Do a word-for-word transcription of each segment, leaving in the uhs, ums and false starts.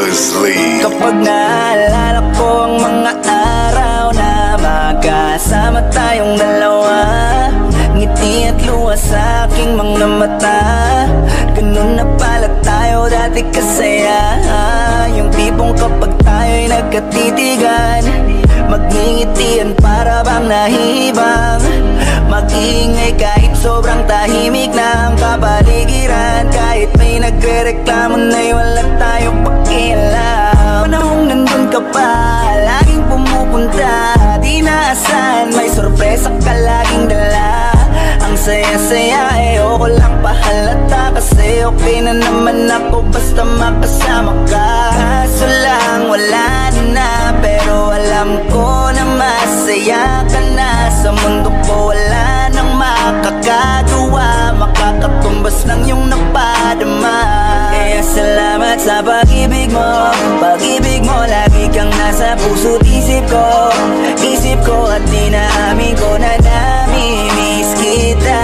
Buzz-Lee. Kapag naalala ko ang mga araw na magkasama tayong dalawa, ngiti at luha sa aking mga mata. Ganun na pala tayo dati kasaya. Yung tipong kapag tayo'y nagkatitigan, magngingitian para bang nahihibang. Mag-iingay kahit sobrang tahimik na ang kapaligiran. Kahit may nagre-reklamo na'y wala tayong pakialam. Panahong nandun ka pa, laging pumupunta, di naasan, may sorpresa ka laging dala. Ang saya-saya, ayoko lang pahalata, kasi okay na naman ako basta makasama ka. Kaso lang wala na, pero alam ko na masaya ka na. Sa mundo ko wala nang makakagawa, makakatumbas ng iyong napadama. Kaya salamat sa pag-ibig mo, pag-ibig mo lagi kang nasa puso't isip ko. Isip ko at dinaamin ko na nami-miss kita,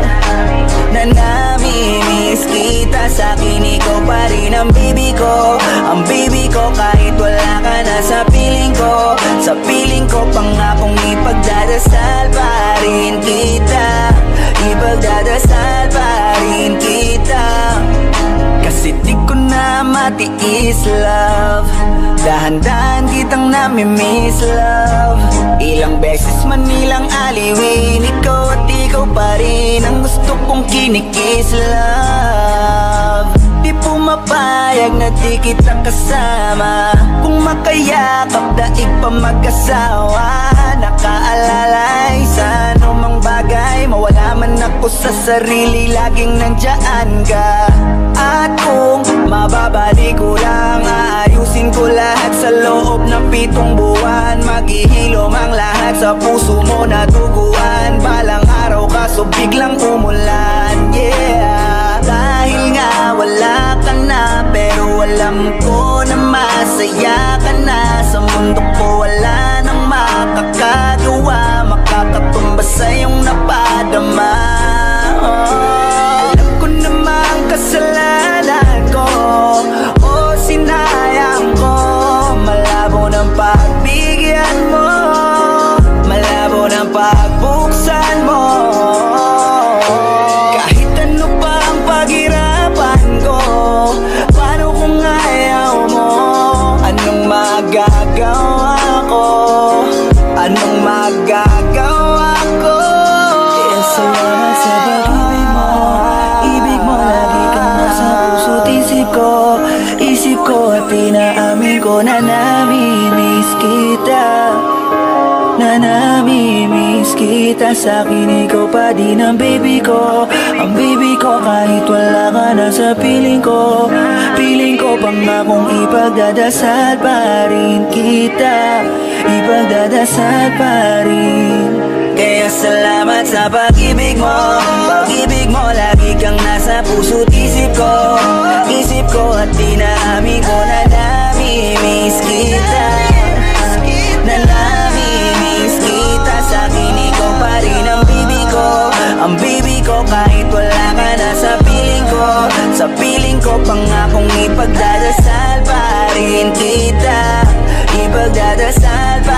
na nami-miss kita. Sa'kin ikaw pa rin ang baby ko, ang baby ko kahit wala ka na sa piling ko. Sa piling ko pangakong ipagdadasal pa rin kita, ipagdadasal pa rin kita. Kasi di ko na matiis love, dahan-dahan kitang nami-miss love. Ilang beses man nilang aliwin, ikaw at ikaw pa rin ang gusto kong kinikis love. Di pumapayag na di kita kasama, kung makayakap daig pa mag-asawa. Nakaalalay sa anumang bagay, mawala man ako sa sarili, laging nandyan ka. At kung mababalik ko lang, aayusin ko lahat sa loob ng pitong buwan. Maghihilom ang lahat sa puso mo na duguan. Balang araw kaso biglang umulan, yeah. Dahil nga wala ka na, pero alam ko na masaya ka na. Sa mundo ko wala nang makakagawa, makakatumbas sa iyong napadama. Oh, alam ko namang kasalanan ko, o sinayang ko. Malabo ng pagbigyan mo, malabo ng pagbuksan mo. Kahit ano pa ang paghirapan ko, paano kung ayaw mo? Anong magagawa ko? Anong magagawa ko? Kaya salamat sa pag-ibig mo, ibig mo lagi kang nasa puso't isip ko. Isip ko at pinaamin ko na nami-miss kita, na nami-miss kita. Sa'kin ikaw pa din ang baby ko, ang baby ko kahit wala ka na sa piling ko. Piling ko pangakong ipagdadasal pa rin kita, ipagdadasal pa rin. Kaya salamat sa pag-ibig mo, pag-ibig mo lagi kang nasa puso't isip ko. Isip ko at dinaamin ko na nami-miss kita, na nami-miss kita. Sa'kin ikaw pa rin ang baby ko, ang baby ko kahit wala ka na sa piling ko. Sa piling ko pangakong ipagdadasal pa rin kita, ipagdadasal